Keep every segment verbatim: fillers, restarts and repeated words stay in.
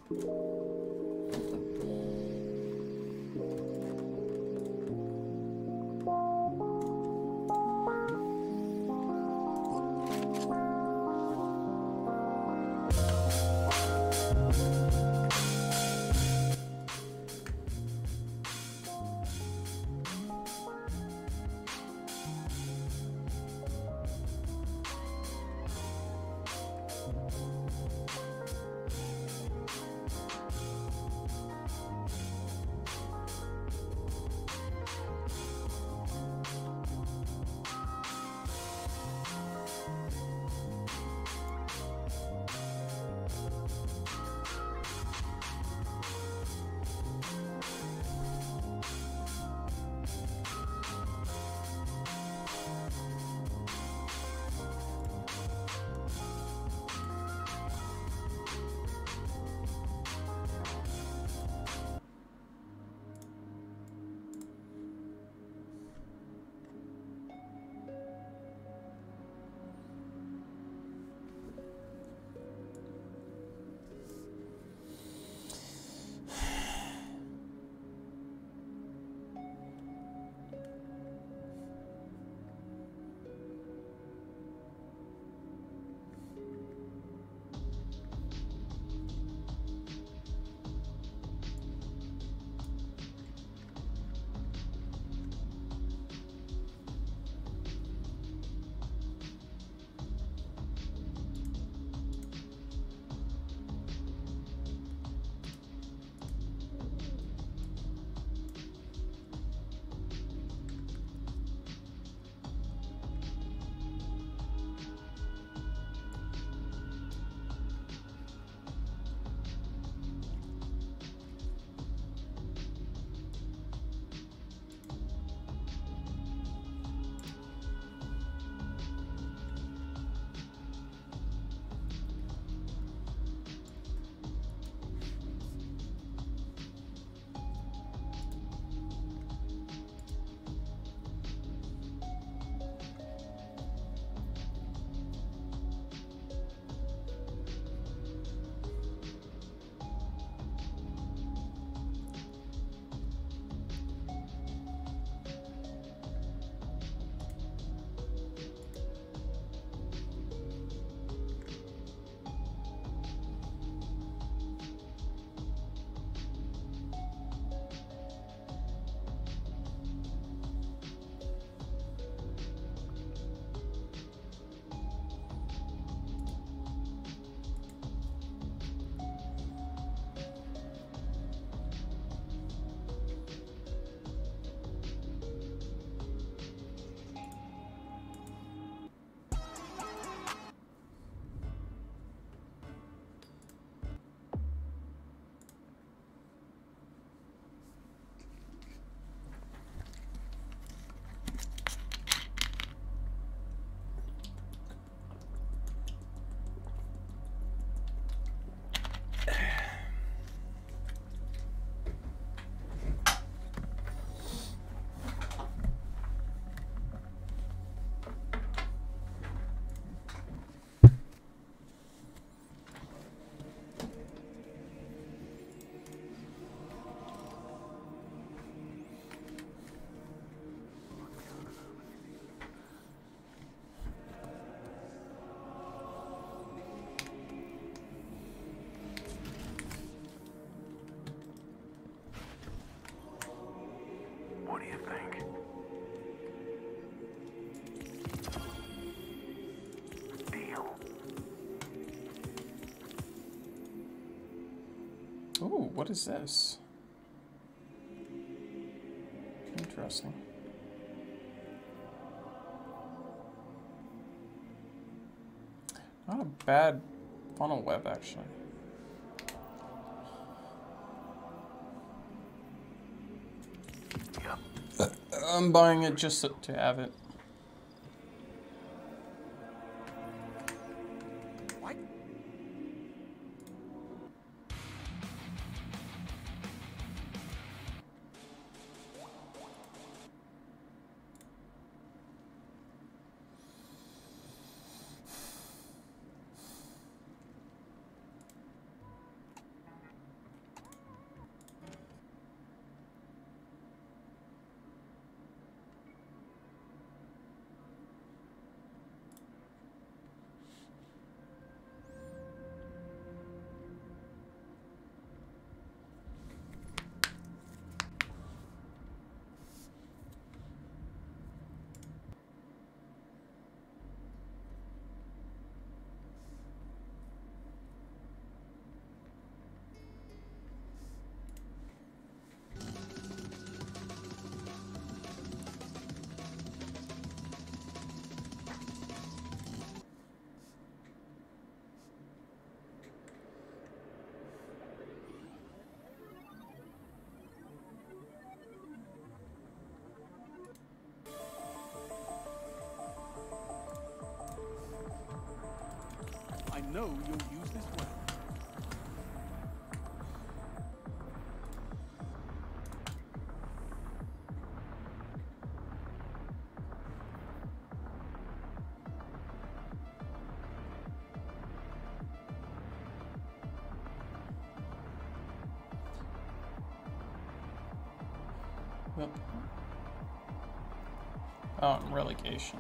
Ooh, what is this? Interesting. Not a bad funnel web, actually. Yep. I'm buying it just to have it. know you'll use this well. Well, oh, relegation.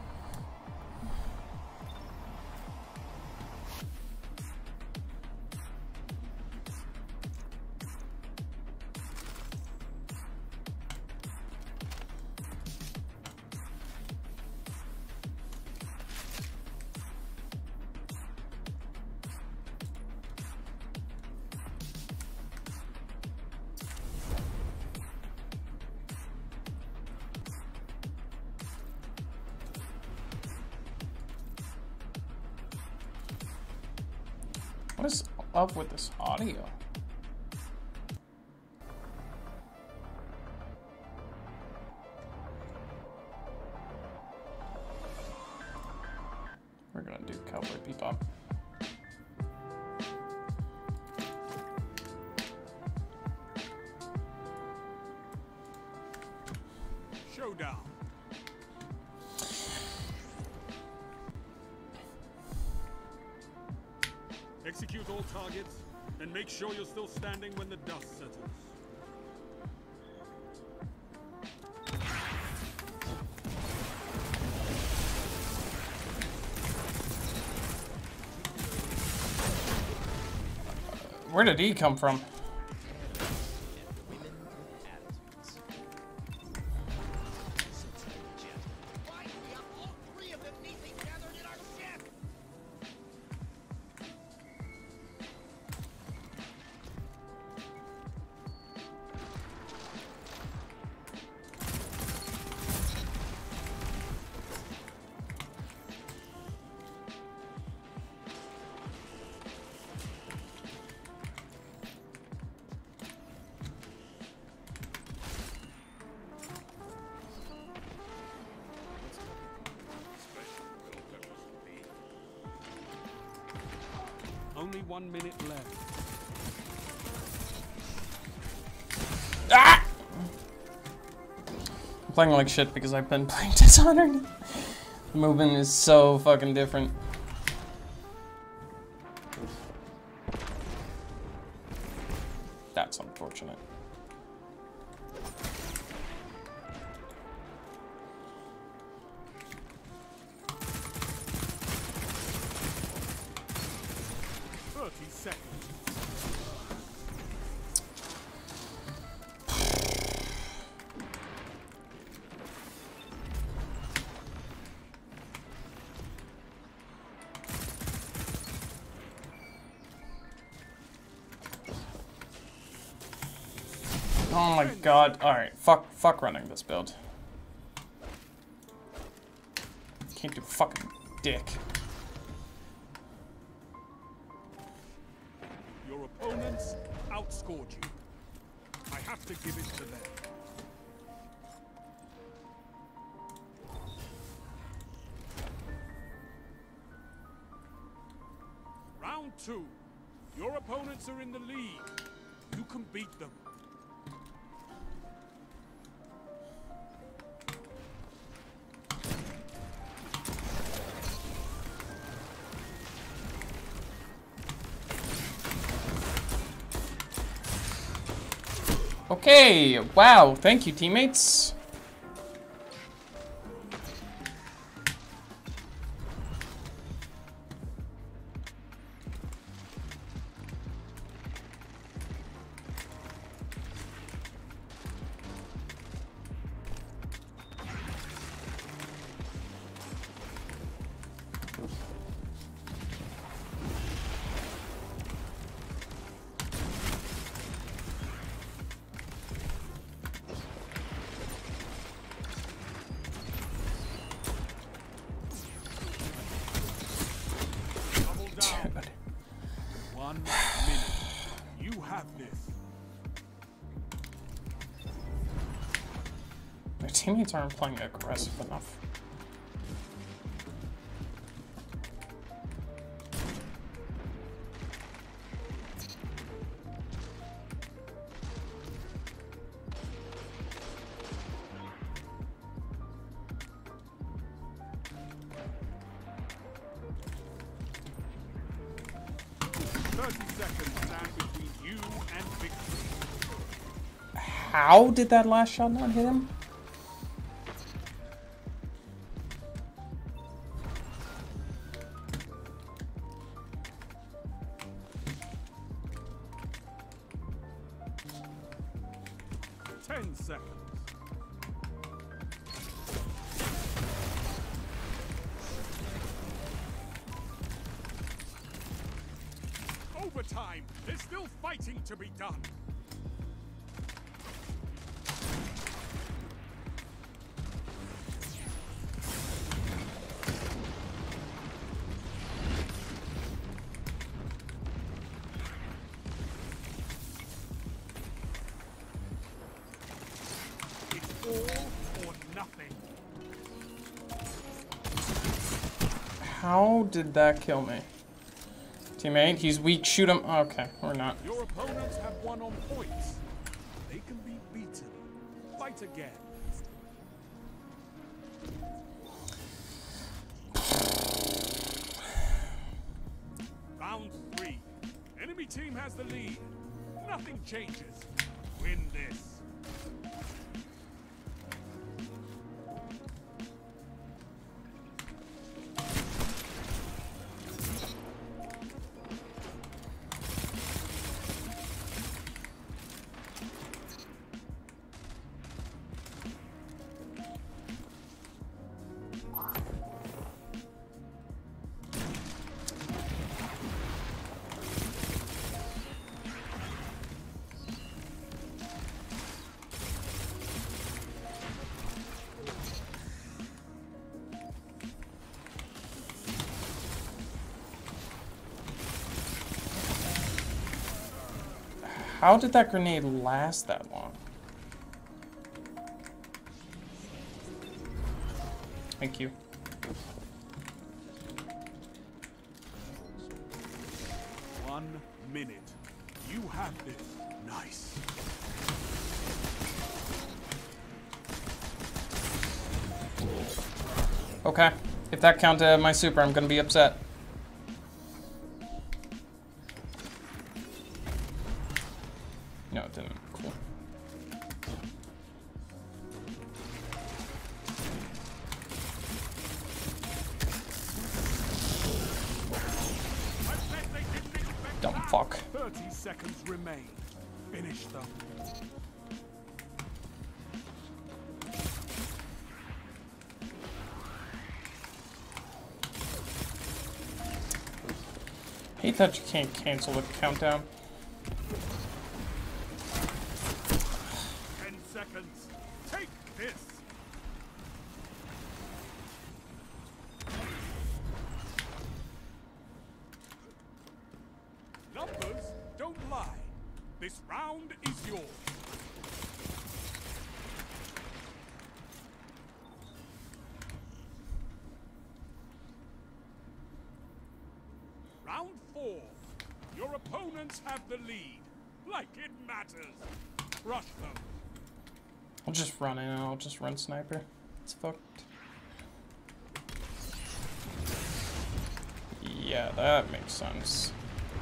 What is up with this audio? We're gonna do Cowboy Bebop. Showdown. Execute all targets, and make sure you're still standing when the dust settles. Where did he come from? Only one minute left. Ah! I'm playing like shit because I've been playing Dishonored. The movement is so fucking different. That's unfortunate. thirty seconds. Oh my god. Alright, fuck fuck running this build. Can't do fucking dick. Your opponents outscored you. I have to give it to them. Round two. Your opponents are in the lead. You can beat them. Okay, wow, thank you, teammates. One minute. You have this. My teammates aren't playing aggressive enough. thirty seconds stand between you and victory. How did that last shot not hit him? Ten seconds. Overtime. There's still fighting to be done. It's all or nothing. How did that kill me? Teammate, he's weak. Shoot him. Okay, we're not. Your opponents have won on points. They can be beaten. Fight again. Round three. Enemy team has the lead. Nothing changes. Win this. How did that grenade last that long? Thank you. One minute. You have this. Nice. Okay. If that counted my super, I'm gonna be upset. No, it didn't. Cool. Dumb fuck. thirty seconds remain. Finish them. Hate that you can't cancel the countdown. Ten seconds. Take this. Numbers don't lie. This round is yours. Round four. Your opponents have the lead. Like it matters. Crush them. I'll just run in and I'll just run sniper. It's fucked. Yeah, that makes sense.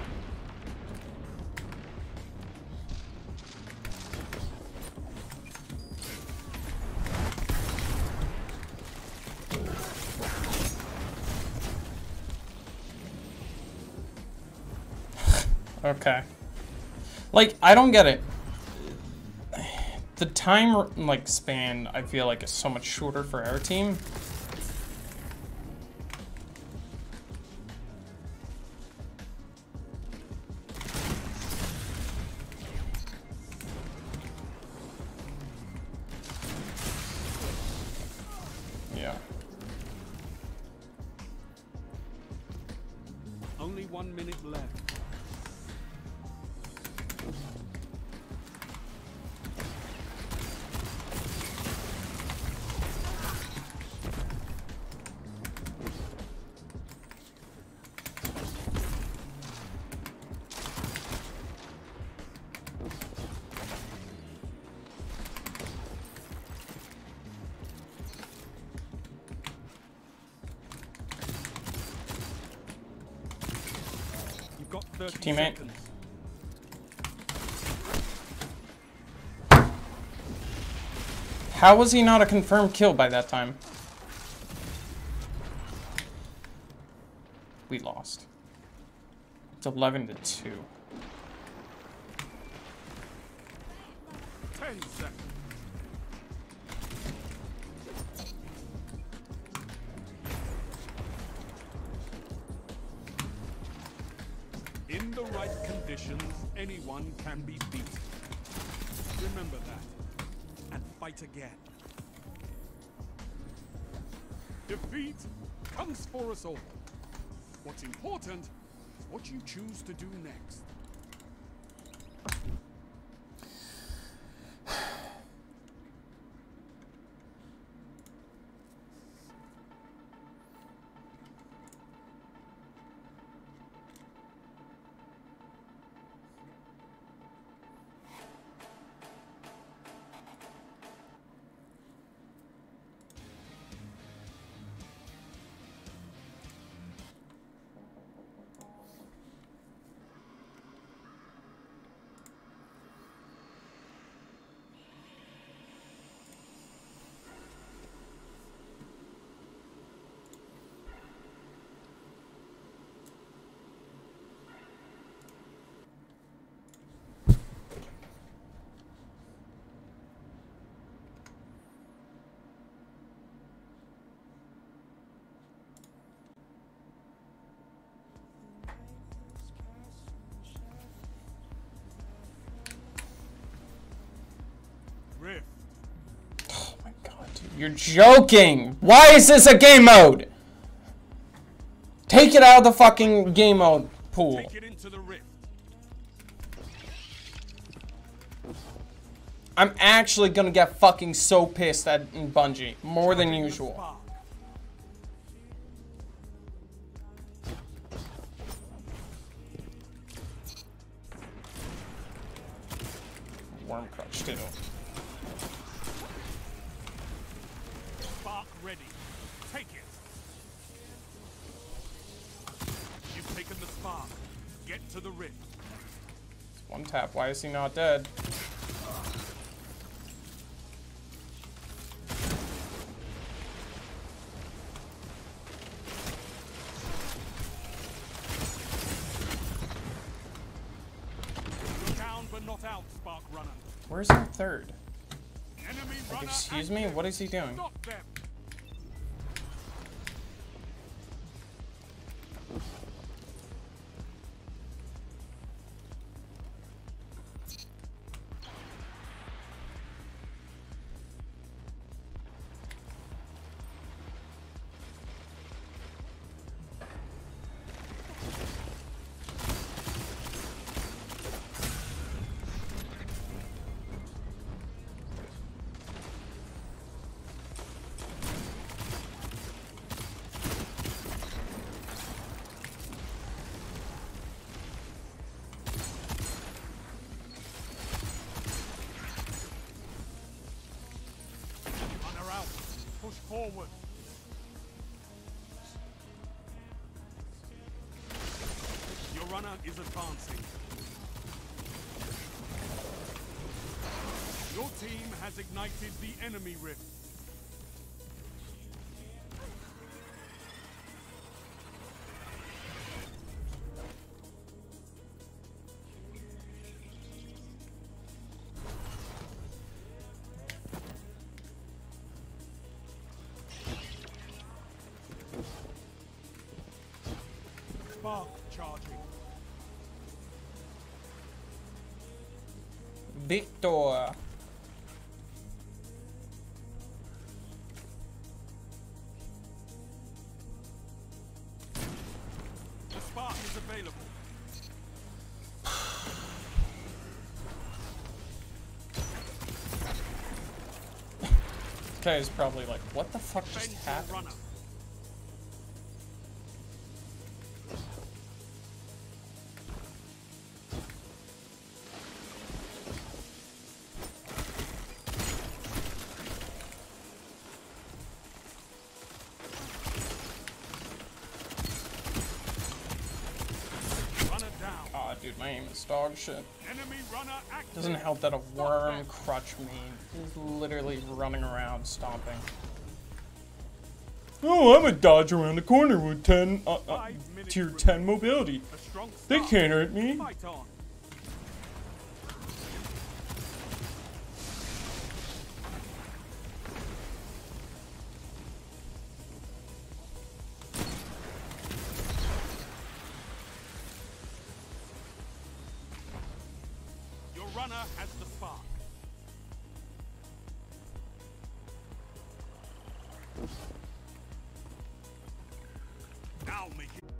Okay. Like, I don't get it. The time, like, span, I feel like is so much shorter for our team. Yeah. Only one minute left. You've got thirty Teammate. seconds. How was he not a confirmed kill by that time? We lost. It's eleven to two. Ten seconds. In the right conditions, anyone can be beaten. Remember that. And fight again. Defeat comes for us all. What's important is what you choose to do next. Rift. Oh my god, dude. You're joking! Why is this a game mode? Take it out of the fucking game mode pool. Take it into the rift. I'm actually gonna get fucking so pissed at Bungie. More than usual. Worm crutch too. Spark ready. Take it. You've taken the spark. Get to the rift. One tap. Why is he not dead? You're down but not out, Spark Runner. Where's our third? Enemy Like, runner excuse me? active. What is he doing? Stop them. Runner out. Push forward. Your runner is advancing. Your team has ignited the enemy rift. Spark charging. Victor. The spark is available. This guy is probably like, what the fuck just Defend your happened? runner. Runner down. Dude, my aim is dog shit. Enemy runner active. Doesn't help that a worm crutch main is literally running around stomping. Oh, I'm a dodge around the corner with ten uh, uh, tier ten mobility. A strong They start. can't hurt me. Fight on. Your runner has the spark. Now make